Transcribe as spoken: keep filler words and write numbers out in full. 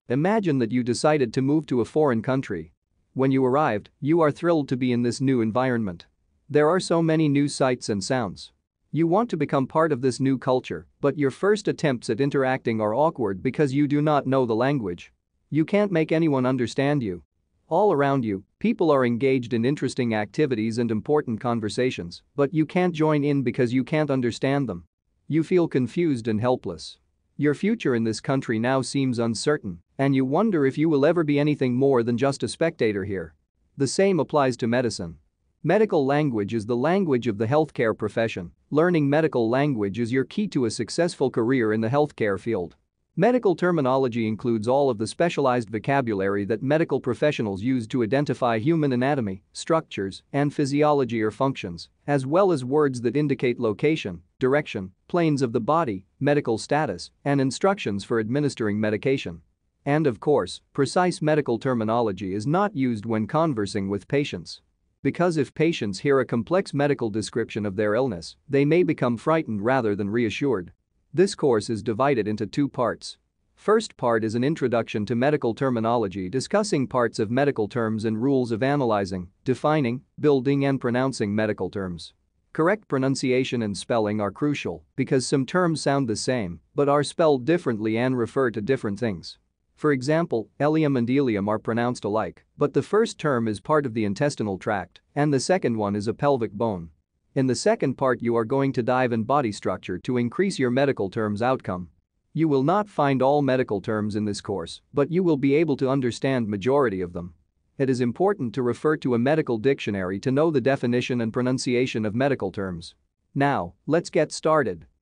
Imagine that you decided to move to a foreign country. When you arrived, you are thrilled to be in this new environment. There are so many new sights and sounds. You want to become part of this new culture, but your first attempts at interacting are awkward because you do not know the language. You can't make anyone understand you. All around you, people are engaged in interesting activities and important conversations, but you can't join in because you can't understand them. You feel confused and helpless. Your future in this country now seems uncertain, and you wonder if you will ever be anything more than just a spectator here. The same applies to medicine. Medical language is the language of the healthcare profession. Learning medical language is your key to a successful career in the healthcare field. Medical terminology includes all of the specialized vocabulary that medical professionals use to identify human anatomy, structures, and physiology or functions, as well as words that indicate location, direction, planes of the body, medical status, and instructions for administering medication. And of course, precise medical terminology is not used when conversing with patients. Because if patients hear a complex medical description of their illness, they may become frightened rather than reassured. This course is divided into two parts. First part is an introduction to medical terminology discussing parts of medical terms and rules of analyzing, defining, building and pronouncing medical terms. Correct pronunciation and spelling are crucial because some terms sound the same but are spelled differently and refer to different things. For example, ileum and ileum are pronounced alike, but the first term is part of the intestinal tract and the second one is a pelvic bone. In the second part you are going to dive in body structure to increase your medical terms outcome. You will not find all medical terms in this course, but you will be able to understand majority of them. It is important to refer to a medical dictionary to know the definition and pronunciation of medical terms. Now, let's get started.